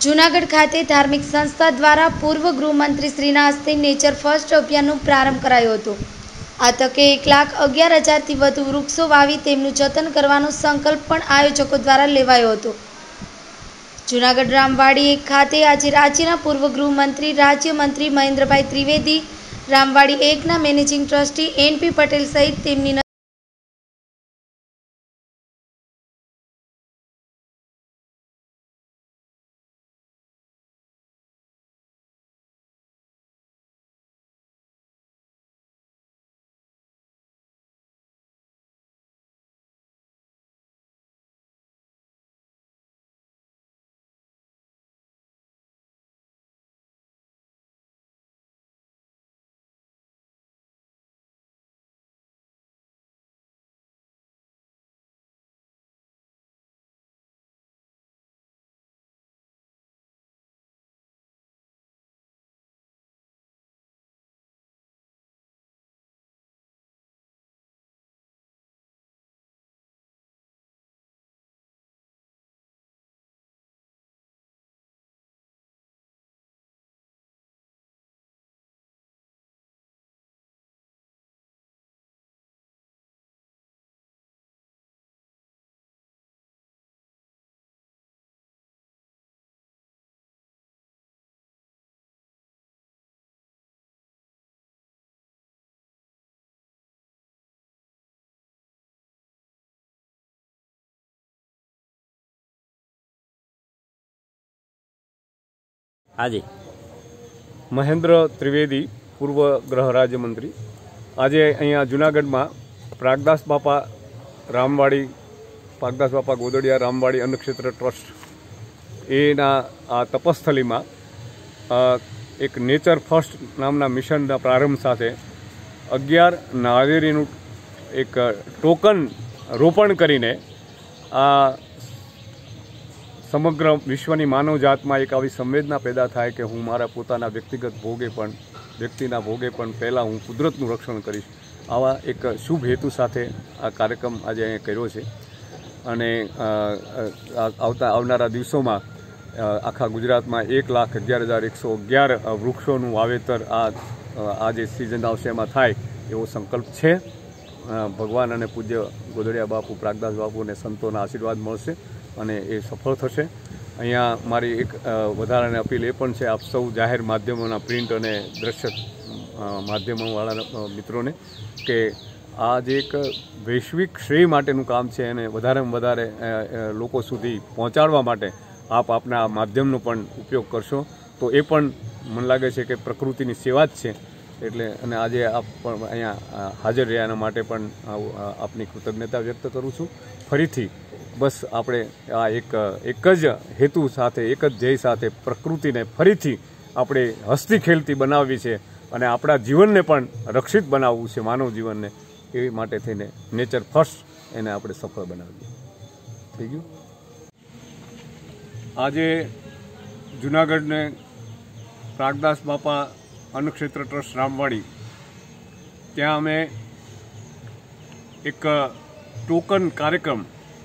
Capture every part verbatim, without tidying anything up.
જૂનાગઢ ખાતે ધાર્મિક સંસ્થા દ્વારા પૂર્વ ગૃહમંત્રી શ્રીના હસ્તે નેચર ફર્સ્ટ અભિયાનનો પ્રારંભ કરાયો હતો। આ તકે એક લાખ અગિયાર હજારથી વધુ વૃક્ષો વાવી તેમનું જતન કરવાનો સંકલ્પ પણ આયોજકો દ્વારા લેવાયો હતો। જૂનાગઢ રામવાડી એક ખાતે આજે રાજ્યના પૂર્વ ગૃહમંત્રી રાજ્યમંત્રી મહેન્દ્રભાઈ ત્રિવેદી, રામવાડી એકના managing trustee N P Patel સહિત તેમની આજે મહેન્દ્ર ત્રિવેદી પૂર્વ ગૃહ રાજ્યમંત્રી આજે અહીંયા જૂનાગઢમાં પ્રાગદાસ બાપા રામવાડી પ્રાગદાસ બાપા ગોદડિયા રામવાડી અન્નક્ષેત્ર ટ્રસ્ટ એના આ તપસ્થલીમાં એક નેચર ફર્સ્ટ નામના મિશનના પ્રારંભ સાથે અગિયાર નાળિયેરીનું એક ટોકન રોપણ કરીને આ સમગ્ર વિશ્વની માનવજાતમાં એક આવી સંવેદના પેદા થાય કે હું મારા પોતાના વ્યક્તિગત ભોગે પણ વ્યક્તિના ભોગે પણ પહેલાં હું કુદરતનું રક્ષણ કરીશ, આવા એક શુભ હેતુ સાથે આ કાર્યક્રમ આજે અહીંયા કર્યો છે। અને આવતા આવનારા દિવસોમાં આખા ગુજરાતમાં એક લાખ અગિયાર હજાર એકસો અગિયાર વૃક્ષોનું વાવેતર આ આ જે સિઝન આવશે એમાં થાય એવો સંકલ્પ છે। ભગવાન અને પૂજ્ય ગોદડિયા બાપુ પ્રાગદાસ બાપુ અને સંતોના આશીર્વાદ મળશે અને એ સફળ થશે। અહીંયા મારી એક વધારાની અપીલ એ પણ છે આપ સૌ જાહેર માધ્યમોના પ્રિન્ટ અને દ્રશ્ય માધ્યમોવાળા મિત્રોને કે આ જે એક વૈશ્વિક શ્રેય માટેનું કામ છે એને વધારેમાં વધારે લોકો સુધી પહોંચાડવા માટે આપ આપના આ માધ્યમનો પણ ઉપયોગ કરશો તો એ પણ મને લાગે છે કે પ્રકૃતિની સેવા જ છે। એટલે અને આજે આપ પણ અહીંયા હાજર રહ્યા એના માટે પણ આપની કૃતજ્ઞતા વ્યક્ત કરું છું। ફરીથી બસ આપણે આ એક એક જ હેતુ સાથે એક જ ધ્યેય સાથે પ્રકૃતિને ફરીથી આપણે હસતી ખેલતી બનાવવી છે અને આપણા જીવનને પણ રક્ષિત બનાવવું છે, માનવ જીવનને, એ માટે થઈને નેચર ફર્સ્ટ એને આપણે સફળ બનાવીએ। થઈ ગયું। આજે જૂનાગઢને પ્રાગદાસ બાપા અન્નક્ષેત્ર ટ્રસ્ટ રામવાડી ત્યાં અમે એક ટોકન કાર્યક્રમ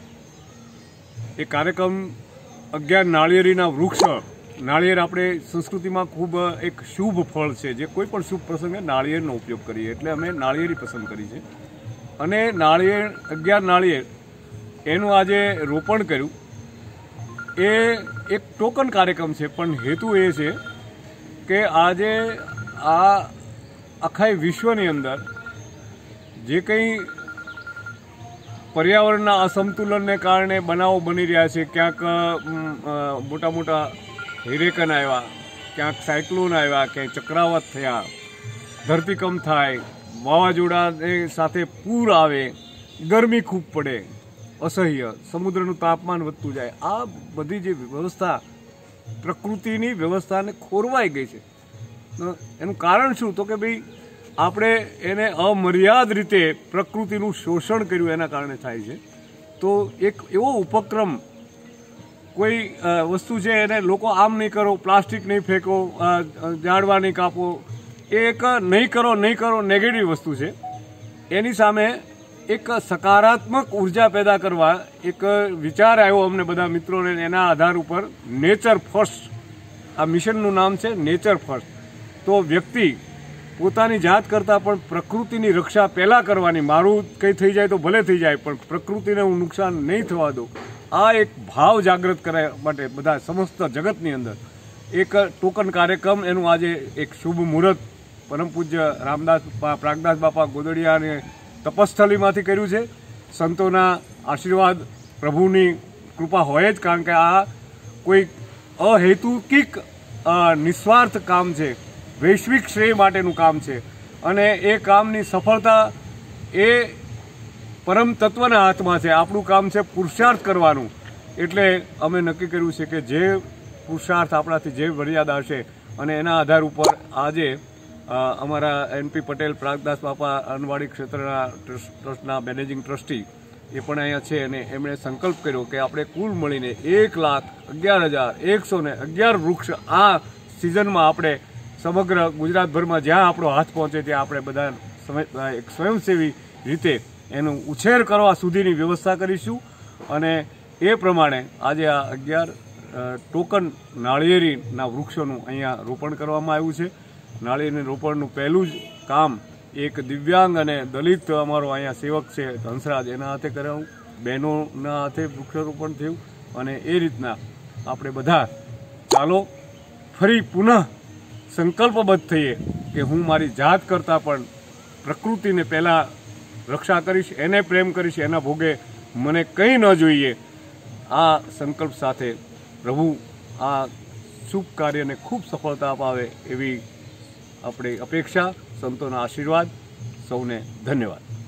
એ કાર્યક્રમ અગિયાર નાળિયેરીના વૃક્ષ નાળિયેર આપણે સંસ્કૃતિમાં ખૂબ એક શુભ ફળ છે, જે કોઈ પણ શુભ પ્રસંગે નાળિયેરનો ઉપયોગ કરીએ એટલે અમે નાળિયેરી પસંદ કરી છે અને નાળિયેર અગિયાર નાળિયેર એનું આજે રોપણ કર્યું। એ એક ટોકન કાર્યક્રમ છે પણ હેતુ એ છે કે આજે આ આખા વિશ્વની અંદર જે કંઈ પર્યાવરણના અસંતુલનને કારણે બનાવો બની રહ્યા છે, ક્યાંક મોટા મોટા હિરેકન આવ્યા, ક્યાંક સાયક્લોન આવ્યા, ક્યાંય ચક્રાવાત થયા, ધરતીકંપ થાય, વાવાઝોડા સાથે પૂર આવે, ગરમી ખૂબ પડે, અસહ્ય, સમુદ્રનું તાપમાન વધતું જાય, આ બધી જે વ્યવસ્થા પ્રકૃતિની વ્યવસ્થાને ખોરવાઈ ગઈ છે। એનું કારણ શું? તો કે ભાઈ આપણે એને અમર્યાદ રીતે પ્રકૃતિનું શોષણ કર્યું એના કારણે થાય છે। તો એક એવો ઉપક્રમ, કોઈ વસ્તુ છે એને લોકો આમ નહીં કરો, પ્લાસ્ટિક નહીં ફેંકો, ઝાડવા નહીં કાપો, એ એક નહીં કરો નહીં કરો નેગેટિવ વસ્તુ છે। એની સામે એક સકારાત્મક ઉર્જા પેદા કરવા એક વિચાર આવ્યો અમને બધા મિત્રોને, એના આધાર ઉપર નેચર ફર્સ્ટ આ મિશનનું નામ છે નેચર ફર્સ્ટ. તો વ્યક્તિ પોતાની જાત કરતાં પણ પ્રકૃતિની રક્ષા પહેલાં કરવાની. મારું કંઈ થઈ જાય તો ભલે થઈ જાય, પણ પ્રકૃતિને હું નુકસાન નહીં થવા દઉં. આ એક ભાવ જાગૃત કરવા માટે બધા સમસ્ત જગતની અંદર એક ટોકન કાર્યક્રમ, એનું આજે એક શુભ મુહૂર્ત પરમ પૂજ્ય રામદાસ પ્રાગદાસ બાપા ગોદડિયાને તપસ્થલીમાંથી કર્યું છે. સંતોના આશીર્વાદ, પ્રભુની કૃપા હોય જ, કારણ કે આ કોઈ અહેતુકિક નિસ્વાર્થ કામ છે, વૈશ્વિક શ્રેય માટેનું કામ છે. અને એ કામની સફળતા એ પરમ તત્વના હાથમાં છે. આપણું કામ છે પુરુષાર્થ કરવાનું. એટલે અમે નક્કી કર્યું છે કે જે પુરુષાર્થ આપણાથી જે મર્યાદા હશે અને એના આધાર ઉપર આજે અમારા એનપી પટેલ પ્રાગદાસ બાપા અનવાડી ક્ષેત્રના ટ્રસ્ટના મેનેજિંગ ટ્રસ્ટી એ પણ અહીંયા છે, અને એમણે સંકલ્પ કર્યો કે આપણે કુલ મળીને એક લાખ અગિયાર હજાર એકસો ને અગિયાર વૃક્ષ આ સિઝનમાં આપણે સમગ્ર ગુજરાતભરમાં જ્યાં આપણો હાથ પહોંચે ત્યાં આપણે બધા એક સ્વયંસેવી રીતે એનું ઉછેર કરવા સુધીની વ્યવસ્થા કરીશું. અને એ પ્રમાણે આજે આ અગિયાર ટોકન નાળિયેરીના વૃક્ષોનું અહીંયા રોપણ કરવામાં આવ્યું છે. નાળિયેરી રોપણનું પહેલું જ કામ એક દિવ્યાંગ અને દલિત અમારો અહીંયા સેવક છે હંસરાજ, એના હાથે કરાવું, બહેનોના હાથે વૃક્ષારોપણ થયું. અને એ રીતના આપણે બધા ચાલો ફરી પુનઃ સંકલ્પબદ્ધ થઈએ કે હું મારી જાત કરતાં પણ પ્રકૃતિને પહેલાં રક્ષા કરીશ, એને પ્રેમ કરીશ, એના ભોગે મને કંઈ ન જોઈએ. આ સંકલ્પ સાથે પ્રભુ આ શુભ કાર્યને ખૂબ સફળતા અપાવે એવી આપણી અપેક્ષા. સંતોના આશીર્વાદ. સૌને ધન્યવાદ.